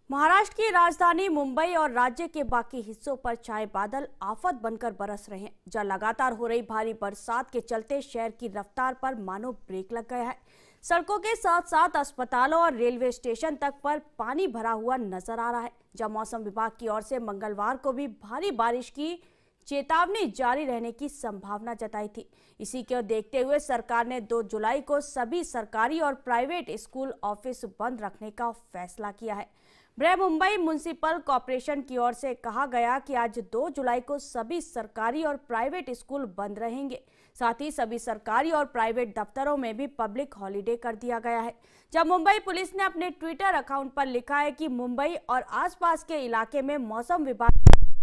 महाराष्ट्र की राजधानी मुंबई और राज्य के बाकी हिस्सों पर छाए बादल आफत बनकर बरस रहे हैं, जहां लगातार हो रही भारी बरसात के चलते शहर की रफ्तार पर मानो ब्रेक लग गया है। सड़कों के साथ साथ अस्पतालों और रेलवे स्टेशन तक पर पानी भरा हुआ नजर आ रहा है, जहां मौसम विभाग की ओर से मंगलवार को भी भारी बारिश की चेतावनी जारी रहने की संभावना जताई थी। इसी को देखते हुए सरकार ने 2 जुलाई को सभी सरकारी और प्राइवेट स्कूल ऑफिस बंद रखने का फैसला किया है। मुंबई म्युनिसिपल कॉर्पोरेशन की ओर से कहा गया कि आज 2 जुलाई को सभी सरकारी और प्राइवेट स्कूल बंद रहेंगे। साथ ही सभी सरकारी और प्राइवेट दफ्तरों में भी पब्लिक हॉलिडे कर दिया गया है। जब मुंबई पुलिस ने अपने ट्विटर अकाउंट पर लिखा है कि मुंबई और आसपास के इलाके में मौसम विभाग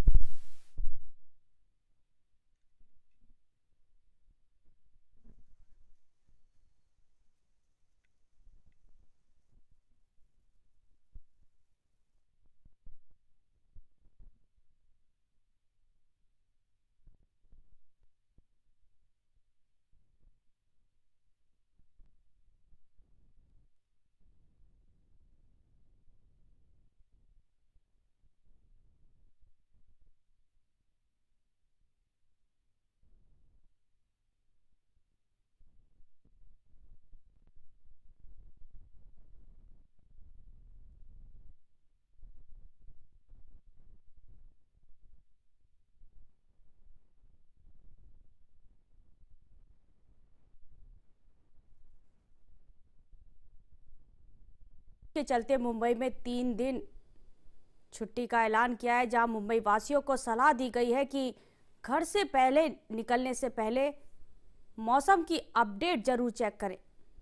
के चलते मुंबई में 3 दिन छुट्टी का ऐलान किया है, जहां मुंबई वासियों को सलाह दी गई है कि घर से पहले निकलने से पहले मौसम की अपडेट जरूर चेक करें।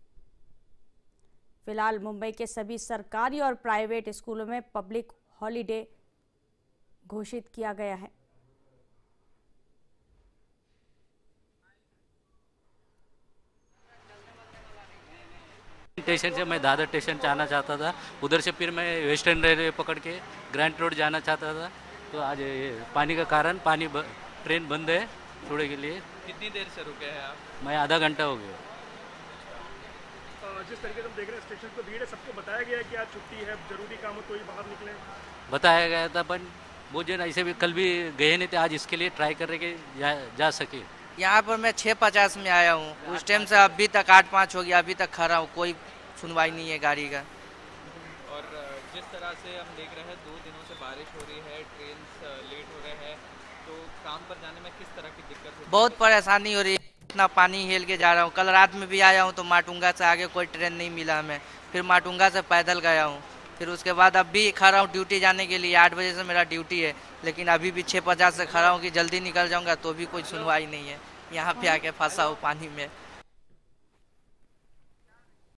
फिलहाल मुंबई के सभी सरकारी और प्राइवेट स्कूलों में पब्लिक हॉलिडे घोषित किया गया है। स्टेशन से मैं दादर स्टेशन जाना चाहता था, उधर से फिर मैं वेस्टर्न रेलवे पकड़ के ग्रैंड रोड जाना चाहता था। तो आज पानी का कारण ट्रेन बंद है थोड़े के लिए। कितनी देर से रुके हैं आप? मैं आधा घंटा हो गया। जिस तरीके से हम देख रहे हैं स्टेशन पर भीड़ है, सबको बताया गया है कि आज छुट्टी है, जरूरी काम हो तो ही बाहर निकले। बताया गया था, पर वो जन ऐसे भी कल भी गए नहीं थे, आज इसके लिए ट्राई कर रहे कि जा सके। यहाँ पर मैं 6:50 में आया हूँ, उस टाइम से अभी तक 8:05 हो गया, अभी तक खड़ा हूँ, कोई सुनवाई नहीं है गाड़ी का। और जिस तरह से हम देख रहे हैं 2 दिनों से बारिश हो रही है, ट्रेन लेट हो रहे हैं, तो काम पर जाने में किस तरह की दिक्कत होती है? बहुत परेशानी हो रही है, इतना पानी हिल के जा रहा हूँ। कल रात में भी आया हूँ तो माटुंगा से आगे कोई ट्रेन नहीं मिला हमें, फिर माटुंगा से पैदल गया हूँ, फिर उसके बाद अब भी खड़ा हूँ ड्यूटी जाने के लिए। 8 बजे से मेरा ड्यूटी है, लेकिन अभी भी 6:50 से खड़ा हूँ कि जल्दी निकल जाऊँगा, तो भी कोई सुनवाई नहीं है। यहाँ पे आके फंसा हूँ पानी में।